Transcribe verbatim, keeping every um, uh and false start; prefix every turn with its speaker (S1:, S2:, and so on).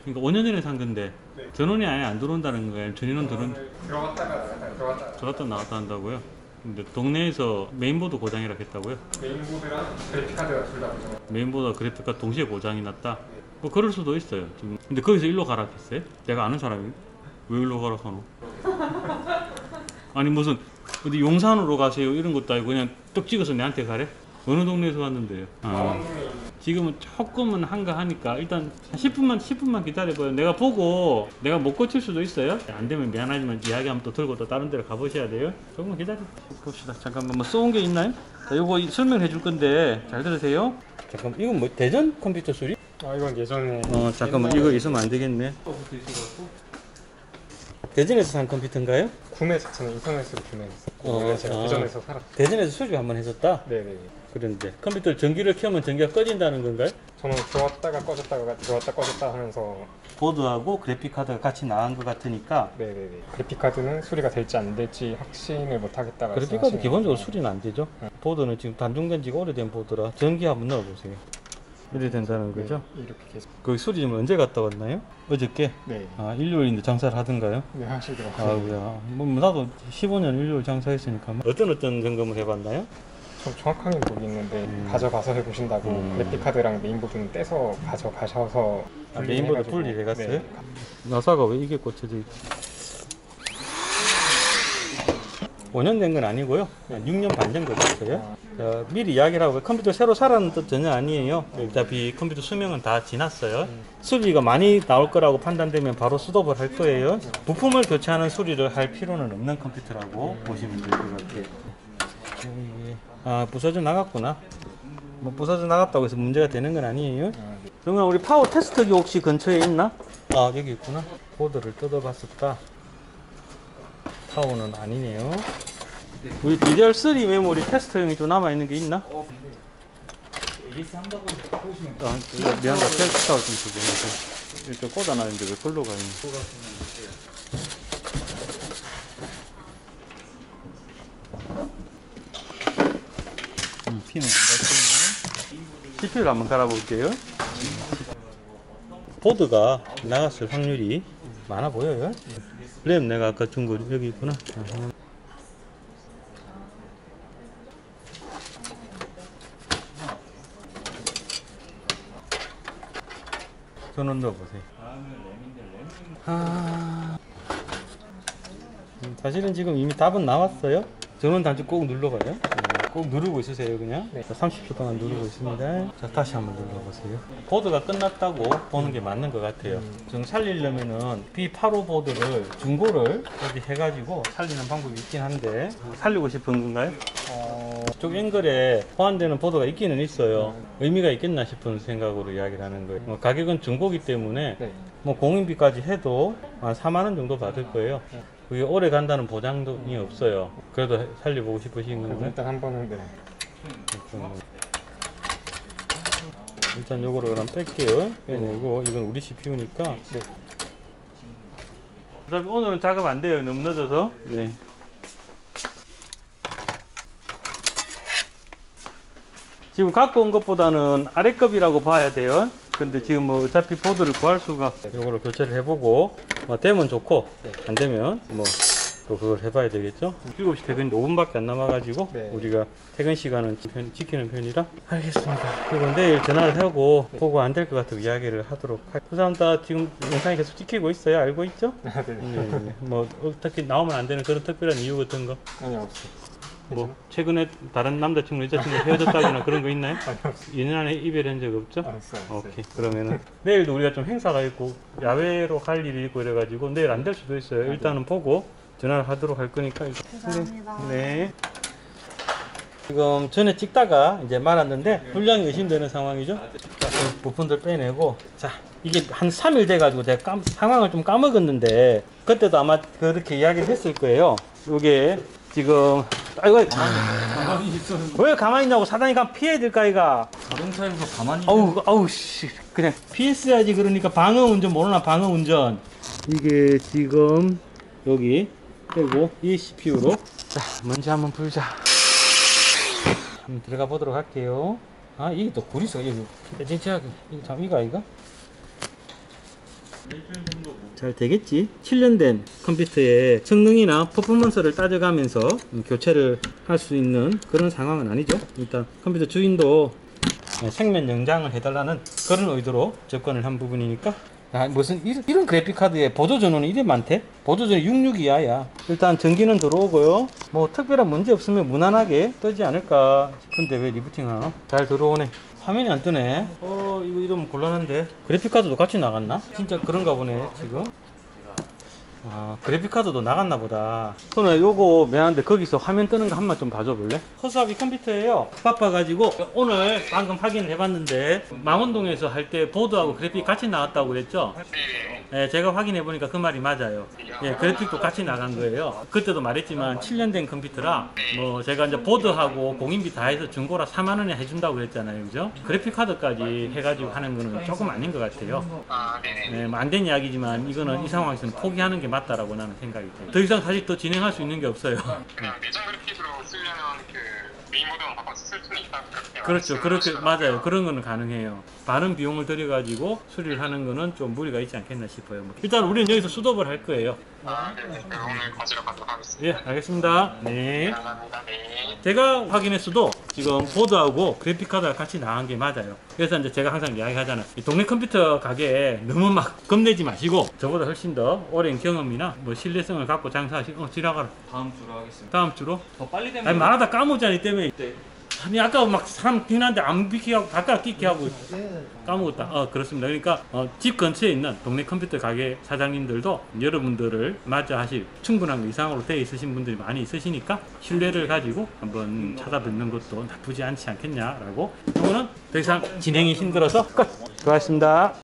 S1: 그러니까 오 년 전에 산 건데
S2: 네.
S1: 전원이 아예 안 들어온다는 거예요. 전인원 들어온
S2: 들어갔다가 나갔다가 들어갔다가
S1: 들어갔다 나왔다 한다고요? 근데 동네에서 메인보드 고장이라 했다고요?
S2: 메인보드랑 그래픽카드가 둘 다 고장.
S1: 메인보드와 그래픽카드 동시에 고장이 났다? 뭐 그럴 수도 있어요. 지금 근데 거기서 일로 가라 했어요? 내가 아는 사람이 왜 일로 가라 하노? 아니 무슨 어디 용산으로 가세요 이런 것도 아니고 그냥 떡 찍어서 내한테 가래? 어느 동네에서 왔는데요? 아, 지금은 조금은 한가하니까 일단 한 십 분만 십 분만 기다려봐요. 내가 보고 내가 못 고칠 수도 있어요. 안 되면 미안하지만 이야기하면 또 들고 또 다른 데로 가보셔야 돼요. 조금만 기다려 봅시다. 잠깐만 뭐 쏘은 게 있나요? 자, 요거 설명해 줄 건데 잘 들으세요. 잠깐만 이건 뭐 대전 컴퓨터 수리?
S2: 아 이건 예전에
S1: 어 잠깐만 이거 있으면 안 되겠네. 대전에서 산 컴퓨터인가요?
S2: 구매 자체는 인터넷으로 구매했어요.
S1: 어,
S2: 원래 제가
S1: 아.
S2: 대전에서 살았.
S1: 대전에서 수리 한번 해줬다?
S2: 네네네.
S1: 그런데 컴퓨터 전기를 켜면 전기가 꺼진다는 건가요?
S2: 저는 들어왔다가 꺼졌다가 들어왔다 꺼졌다 하면서.
S1: 보드하고 그래픽카드가 같이 나간 것 같으니까
S2: 네네네. 그래픽카드는 수리가 될지 안 될지 확신을 못 하겠다가.
S1: 그래픽카드 기본적으로 수리는 안 되죠.
S2: 응.
S1: 보드는 지금 단종된 지가 오래된 보드라 전기 한번 넣어보세요. 이래 된다는 거죠?
S2: 네, 이렇게 계속.
S1: 거기 수리 좀 언제 갔다 왔나요? 어저께?
S2: 네.
S1: 아 일요일인데 장사를 하던가요?
S2: 네 하시더라고요.
S1: 아우야 뭐 나도 십오 년 일요일 장사했으니까 어떤 어떤 점검을 해봤나요?
S2: 좀 정확하게 모르겠는데
S1: 음.
S2: 가져가서 해보신다고
S1: 음.
S2: 그래픽카드랑 메인보드는 떼서 가져가셔서
S1: 아, 메인보드 분리를 해갔어요?
S2: 네.
S1: 나사가 왜 이게 꽂혀져 있지? 오 년 된 건 아니고요. 한 육 년 반 정도 됐어요. 자, 미리 이야기를 하고 컴퓨터 새로 사라는 뜻 전혀 아니에요. 어차피 컴퓨터 수명은 다 지났어요. 수리가 많이 나올 거라고 판단되면 바로 수독을 할 거예요. 부품을 교체하는 수리를 할 필요는 없는 컴퓨터라고 보시면 될 것 같아요. 아, 부서져 나갔구나. 뭐 부서져 나갔다고 해서 문제가 되는 건 아니에요. 그러면 우리 파워 테스터기 혹시 근처에 있나? 아, 여기 있구나. 보드를 뜯어봤었다. 파워는 아니네요. 우리 디디알 쓰리 메모리 테스터용이 좀 남아있는 게 있나? 아, 미안하다. 텔스타를 좀 주고. 일단 꽂아놨는데 왜 걸로 가 있는? 음, 피는 안 닿겠네. 씨피유를 한번 갈아볼게요. 보드가 나갔을 확률이 많아 보여요. 램 내가 아까 준 거 여기 있구나. 전원 넣어보세요. 아... 사실은 지금 이미 답은 나왔어요. 전원 단추 꼭 눌러봐요. 꼭 누르고 있으세요 그냥. 네. 삼십 초 동안 누르고 있습니다. 자 다시 한번 눌러보세요. 보드가 끝났다고 보는 게 맞는 것 같아요. 음. 지금 살리려면은 비 팔십오 보드를 중고를 어디 해가지고 살리는 방법이 있긴 한데 살리고 싶은 건가요? 어... 쪽 앵글에 호환되는 보드가 있기는 있어요. 음. 의미가 있겠나 싶은 생각으로 이야기를 하는 거예요. 뭐 가격은 중고기 때문에 네. 뭐 공인비까지 해도 한 사만 원 정도 받을 거예요. 네. 그게 오래 간다는 보장이 없어요. 그래도 살려보고 싶으신 건가요?
S2: 일단 한 번은 네.
S1: 일단 요거를 그럼 뺄게요. 빼내고 이건 우리 씨피유니까. 네. 그다음에 오늘은 작업 안 돼요. 너무 늦어서. 네. 지금 갖고 온 것보다는 아래급이라고 봐야 돼요. 근데 지금 뭐 어차피 보드를 구할 수가 요거를 교체를 해보고 뭐 되면 좋고 안 되면 뭐 또 그걸 해봐야 되겠죠. 일곱 시 퇴근인데 오 분밖에 안 남아가지고 네. 우리가 퇴근 시간은 지키는 편이라 알겠습니다. 그리고 내일 전화를 하고 네. 보고 안 될 것 같으면 이야기를 하도록 할게요. 그 사람 다 지금 영상이 계속 찍히고 있어요. 알고 있죠? 네. 네. 뭐 어떻게 나오면 안 되는 그런 특별한 이유 같은 거?
S2: 아니 없어요.
S1: 뭐 최근에 다른 남자친구 여자친구 헤어졌다거나 그런 거 있나요?
S2: 아니 없어요.
S1: 이 년 안에 이별한 적 없죠?
S2: 없어요.
S1: 오케이. 그러면은 내일도 우리가 좀 행사가 있고 야외로 갈 일이 있고 이래가지고 내일 안 될 수도 있어요. 일단은 보고 전화를 하도록 할 거니까.
S3: 감사합니다.
S1: 네. 지금 전에 찍다가 이제 말았는데 불량이 의심되는 상황이죠. 자, 그 부품들 빼내고 자 이게 한 삼 일 돼가지고 제가 깜, 상황을 좀 까먹었는데 그때도 아마 그렇게 이야기를 했을 거예요. 요게 지금 아이고
S3: 가만히 있었는데
S1: 왜 가만히 있냐고. 사장이 가면 피해야 될까 이가.
S3: 자동차에서 가만히
S1: 어우 어우 씨 그냥 피했어야지. 그러니까 방어 운전 모르나. 방어 운전. 이게 지금 여기 빼고 이 씨피유로 자 먼지 한번 풀자. 한번 들어가 보도록 할게요. 아 이게 또 굴이 있어. 이거 진짜 이거 참 이거 아이가? 잘 되겠지? 칠 년 된 컴퓨터의 성능이나 퍼포먼스를 따져가면서 교체를 할 수 있는 그런 상황은 아니죠. 일단 컴퓨터 주인도 생면 연장을 해달라는 그런 의도로 접근을 한 부분이니까. 아, 무슨 이런, 이런 그래픽 카드에 보조 전원이 이래 많대? 보조 전원이 육백육십이야. 일단 전기는 들어오고요. 뭐 특별한 문제 없으면 무난하게 뜨지 않을까 싶은데 왜 리부팅 하나? 잘 들어오네. 화면이 안 뜨네. 어, 이거 이러면 곤란한데. 그래픽 카드도 같이 나갔나? 진짜 그런가 보네 지금. 아, 그래픽카드도 나갔나 보다. 그러면 요거 미안한데 거기서 화면 뜨는 거 한 번 좀 봐줘 볼래? 허수아비 컴퓨터예요. 바빠가지고 오늘 방금 확인을 해봤는데 망원동에서 할 때 보드하고 그래픽 같이 나왔다고 그랬죠? 네, 제가 확인해 보니까 그 말이 맞아요. 예, 그래픽도 같이 나간 거예요. 그때도 말했지만 칠 년 된 컴퓨터라 뭐 제가 이제 보드하고 공인비 다 해서 중고라 사만 원에 해준다고 그랬잖아요, 그죠? 그래픽 카드까지 해가지고 하는 거는 조금 아닌 것 같아요. 네, 뭐 안 된 이야기지만 이거는 이 상황에서는 포기하는 게 맞다라고 나는 생각이 돼요. 더 이상 사실 또 진행할 수 있는 게 없어요.
S4: 그냥 내장 그래픽으로 쓰려면 그 메인 모드만 바꿔서 쓸 수는 있다.
S1: 그렇죠. 그렇게 맞아요. 그런 거는 가능해요. 많은 비용을 들여가지고 수리를 하는 거는 좀 무리가 있지 않겠나 싶어요. 뭐. 일단 우리는 여기서 수도를 할 거예요.
S4: 아, 네. 네. 오늘 과제로 가도록 하겠습니다.
S1: 예, 알겠습니다. 네.
S4: 감사합니다. 네.
S1: 제가 확인했어도 지금 보드하고 그래픽카드가 같이 나간 게 맞아요. 그래서 이제 제가 항상 이야기하잖아요. 이 동네 컴퓨터 가게에 너무 막 겁내지 마시고 저보다 훨씬 더 오랜 경험이나 뭐 신뢰성을 갖고 장사하시고 어, 지나가라.
S3: 다음 주로 하겠습니다.
S1: 다음 주로.
S3: 더 빨리 되면
S1: 아니 말하다 까먹자니 때문에.
S3: 네.
S1: 아니 아까 막 사람 비난데 안 비키하고 발가락 끼게 하고 까먹었다. 어 그렇습니다. 그러니까 어, 집 근처에 있는 동네 컴퓨터 가게 사장님들도 여러분들을 맞이하실 충분한 이상으로 되어 있으신 분들이 많이 있으시니까 신뢰를 가지고 한번 찾아뵙는 것도 나쁘지 않지 않겠냐라고. 이거는 더 이상 진행이 힘들어서 끝. 수고하셨습니다.